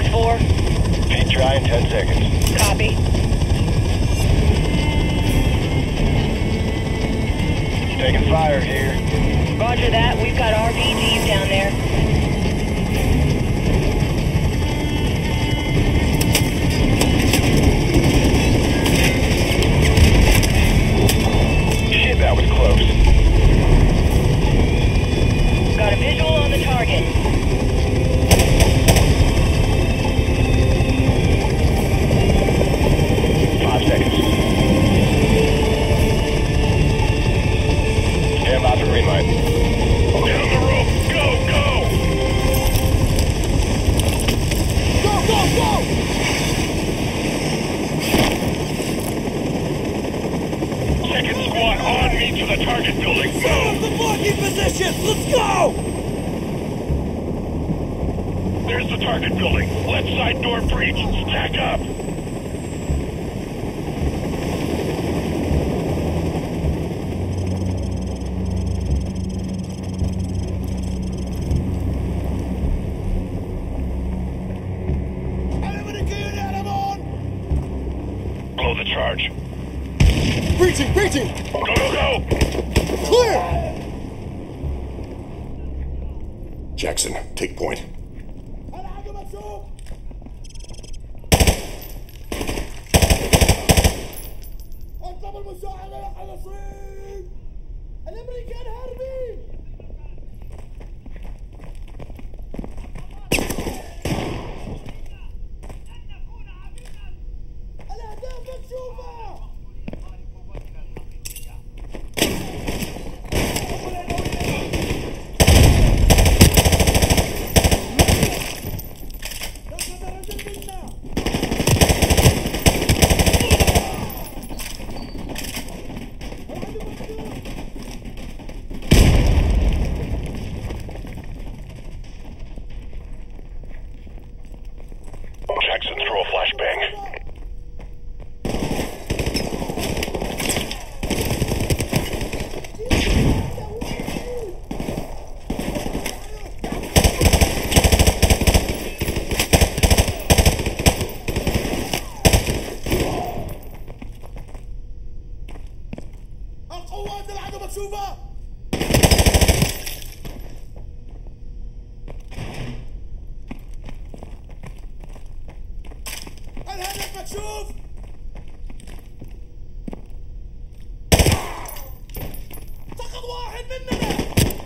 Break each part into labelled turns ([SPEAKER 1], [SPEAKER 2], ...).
[SPEAKER 1] 6-4.
[SPEAKER 2] Feet dry in 10 seconds.
[SPEAKER 1] Copy.
[SPEAKER 2] Taking fire here.
[SPEAKER 1] Roger that. We've got RPGs down there.
[SPEAKER 2] Shit, that was close.
[SPEAKER 1] Got a visual on the target.
[SPEAKER 2] Stand by for green light. Down the rope. Go, go!
[SPEAKER 3] Go, go, go!
[SPEAKER 2] Second squad on me to the target building.
[SPEAKER 3] Set up the blocking positions! Let's go!
[SPEAKER 2] There's the target building. Left side door breached. Stack up. Blow the charge.
[SPEAKER 3] Breaching, breaching!
[SPEAKER 2] Go, go, go!
[SPEAKER 3] Clear!
[SPEAKER 4] Jackson, take point.
[SPEAKER 3] الامريكان هاربين الاهداف مكشوفه
[SPEAKER 2] Jackson, throw a flashbang.
[SPEAKER 3] القوات العدو مكشوفه الهدف مكشوف سقط واحد مننا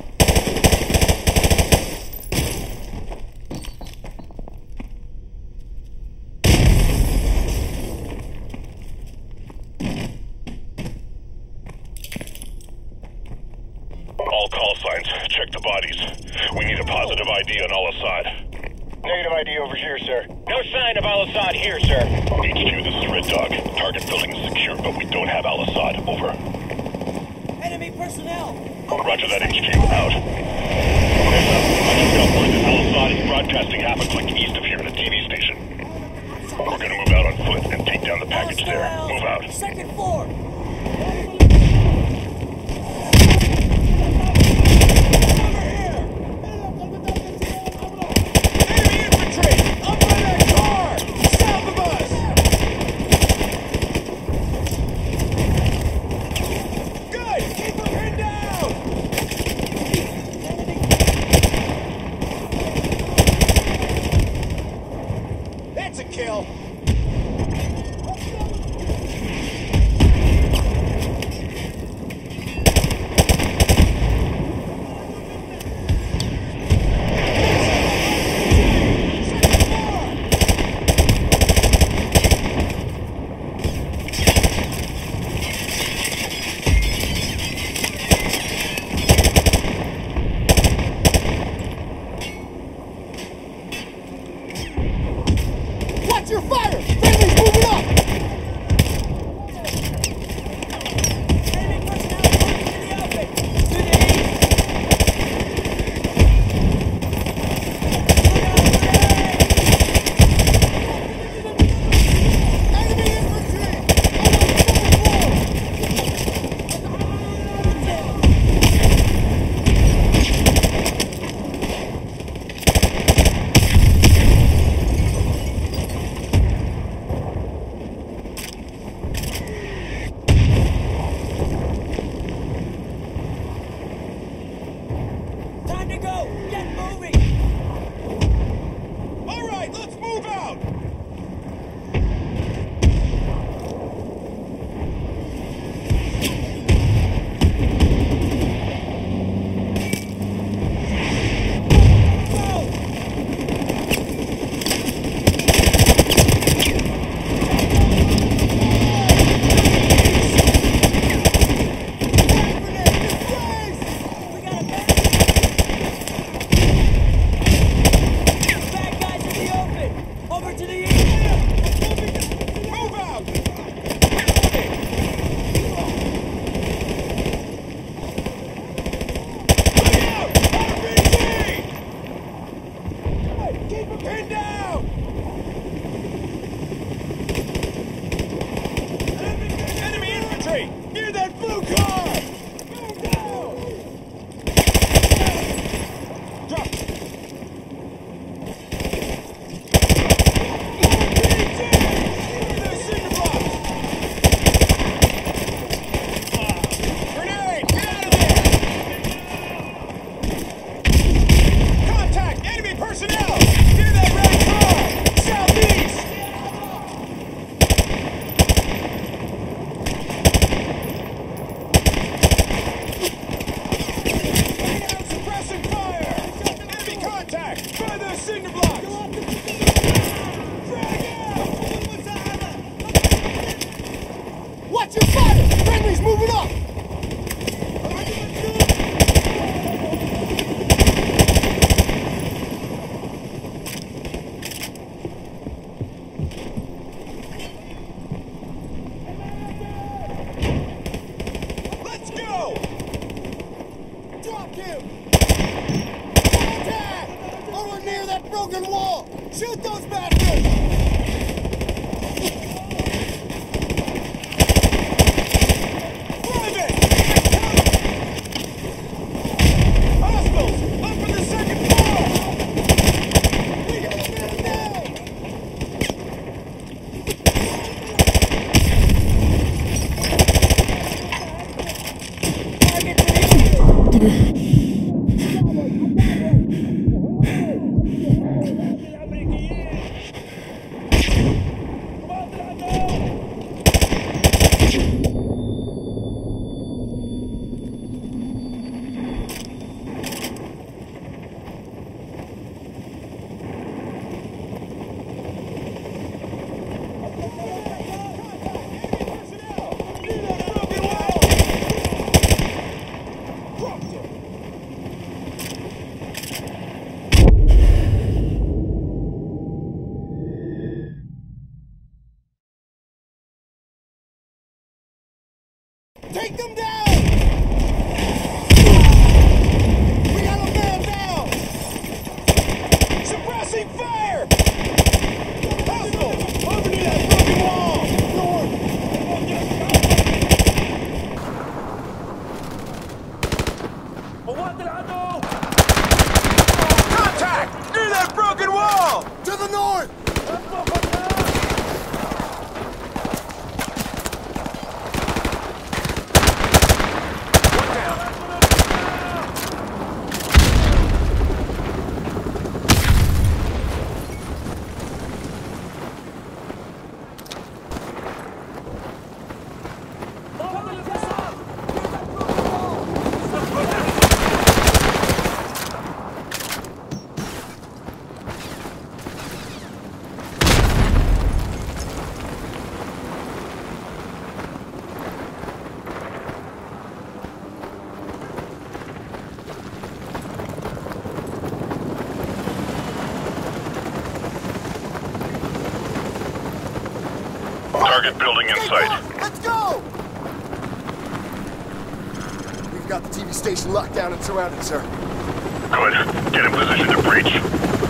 [SPEAKER 2] All call signs. Check the bodies. We need a positive ID on Al-Assad. Negative ID over here, sir. No sign of Al-Assad here, sir. HQ, this is Red Dog. Target building is secure, but we don't have Al-Assad. Over.
[SPEAKER 3] enemy personnel
[SPEAKER 2] Roger that, HQ. Out. Heads up. I just got word that Al-Assad is broadcasting half a click east of here at a TV station. We're gonna move out on foot and take down the package there. Move out.
[SPEAKER 3] second floor kill. that blue car! Drop! Grenade! Get out of there! Contact! Enemy personnel! Get in that red car! Southeast! Suppressing fire! Enemy contact! Try those cinder blocks! Frag out! Watch your fire! Friendly's moving up! Let's go! Drop him! Contact! Over near that broken wall! Shoot those bastards! Private! Hostiles! Up from the second floor! We got a man down! Take them down! We got a man down! Suppressing fire! Hostile! Over near that broken wall! Contact! Near that broken wall! To the north!
[SPEAKER 2] Target building in sight.
[SPEAKER 3] Let's go! We've got the TV station locked down and surrounded, sir.
[SPEAKER 2] Good. Get in position to breach.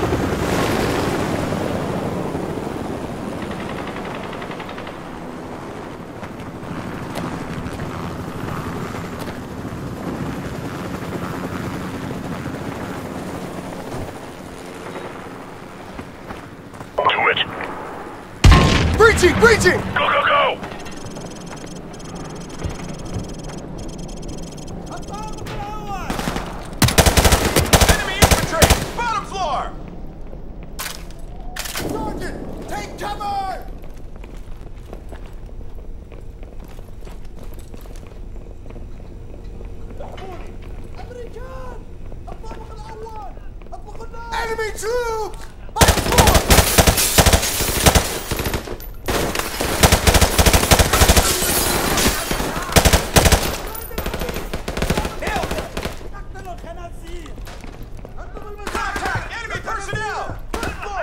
[SPEAKER 2] Do it.
[SPEAKER 3] Breaching! Breaching!
[SPEAKER 2] Go, go, go!
[SPEAKER 3] Enemy infantry! Bottom floor! Sergeant! Take cover! Enemy troops! Bottom floor! Contact! Enemy personnel! First floor!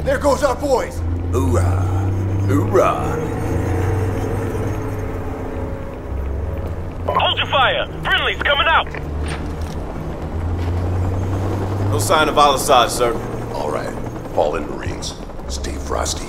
[SPEAKER 3] There goes our boys!
[SPEAKER 5] Hoorah! Hoorah!
[SPEAKER 2] Hold your fire! Friendly's coming out!
[SPEAKER 6] No sign of Al-Assad, sir.
[SPEAKER 4] All right. Fall in, Marines. Stay frosty.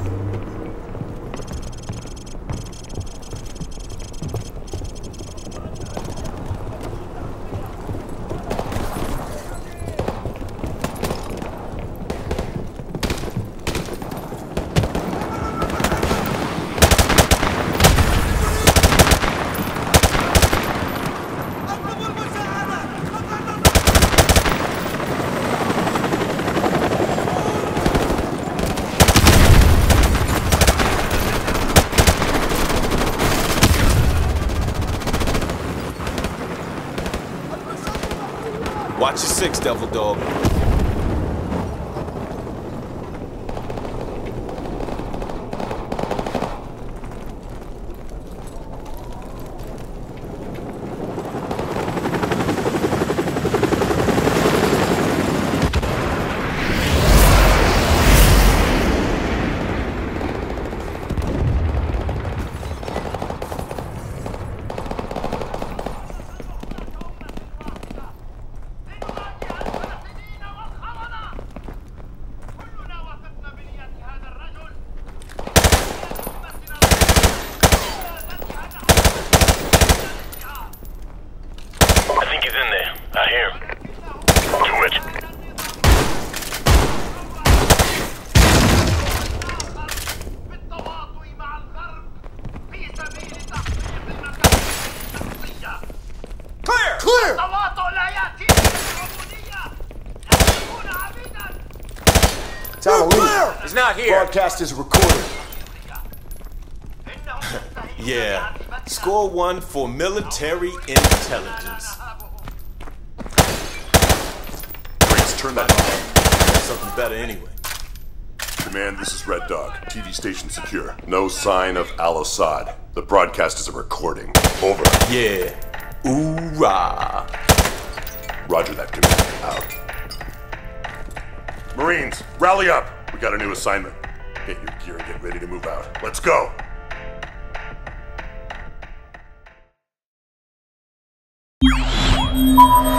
[SPEAKER 6] Watch your six, Devil Dog.
[SPEAKER 5] He's not here.
[SPEAKER 3] Broadcast is recorded.
[SPEAKER 6] Yeah. Score 1 for military intelligence.
[SPEAKER 4] Grace, turn that on.
[SPEAKER 6] Something better anyway.
[SPEAKER 4] Command, this is Red Dog. TV station secure. No sign of Al-Assad. The broadcast is a recording. Over.
[SPEAKER 6] Yeah. Hoorah.
[SPEAKER 4] Roger that, Command. Out. Marines, rally up. We got a new assignment. Get your gear and get ready to move out. Let's go.
[SPEAKER 7] You